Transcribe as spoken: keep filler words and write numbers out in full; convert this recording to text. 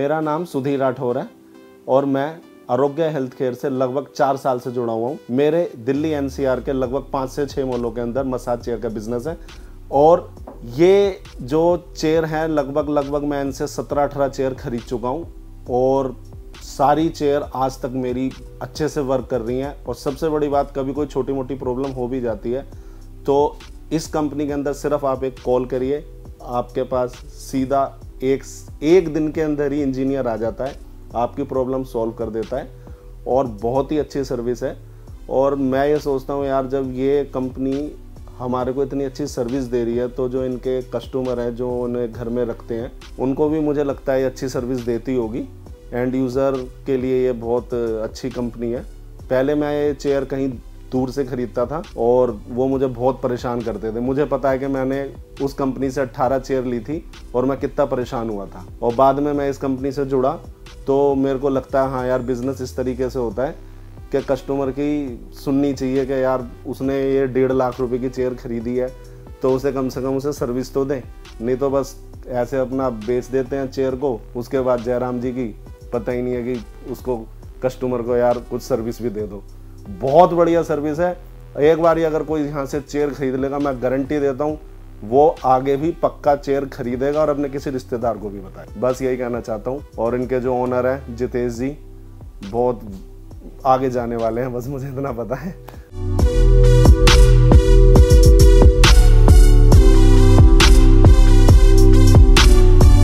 मेरा नाम सुधीर राठौर है और मैं आरोग्य हेल्थ केयर से लगभग चार साल से जुड़ा हुआ हूँ। मेरे दिल्ली एनसीआर के लगभग पाँच से छः मॉलों के अंदर मसाज चेयर का बिजनेस है और ये जो चेयर हैं लगभग लगभग मैं इनसे सत्रह अठारह चेयर खरीद चुका हूँ और सारी चेयर आज तक मेरी अच्छे से वर्क कर रही हैं। और सबसे बड़ी बात, कभी कोई छोटी मोटी प्रॉब्लम हो भी जाती है तो इस कंपनी के अंदर सिर्फ आप एक कॉल करिए, आपके पास सीधा एक एक दिन के अंदर ही इंजीनियर आ जाता है, आपकी प्रॉब्लम सॉल्व कर देता है और बहुत ही अच्छी सर्विस है। और मैं ये सोचता हूँ यार, जब ये कंपनी हमारे को इतनी अच्छी सर्विस दे रही है तो जो इनके कस्टमर हैं जो उन्हें घर में रखते हैं उनको भी मुझे लगता है अच्छी सर्विस देती होगी। एंड यूज़र के लिए ये बहुत अच्छी कंपनी है। पहले मैं ये चेयर कहीं दूर से खरीदता था और वो मुझे बहुत परेशान करते थे। मुझे पता है कि मैंने उस कंपनी से अट्ठारह चेयर ली थी और मैं कितना परेशान हुआ था। और बाद में मैं इस कंपनी से जुड़ा तो मेरे को लगता है हाँ यार, बिज़नेस इस तरीके से होता है कि कस्टमर की सुननी चाहिए कि यार उसने ये डेढ़ लाख रुपए की चेयर खरीदी है तो उसे कम से कम उसे सर्विस तो दें, नहीं तो बस ऐसे अपना बेच देते हैं चेयर को। उसके बाद जयराम जी की पता ही नहीं है कि उसको कस्टमर को यार कुछ सर्विस भी दे दो। बहुत बढ़िया सर्विस है। एक बार ही अगर कोई यहाँ से चेयर खरीद लेगा, मैं गारंटी देता हूँ वो आगे भी पक्का चेयर खरीदेगा और अपने किसी रिश्तेदार को भी बताए। बस यही कहना चाहता हूँ। और इनके जो ओनर हैं जितेश जी, बहुत आगे जाने वाले हैं, बस मुझे इतना पता है।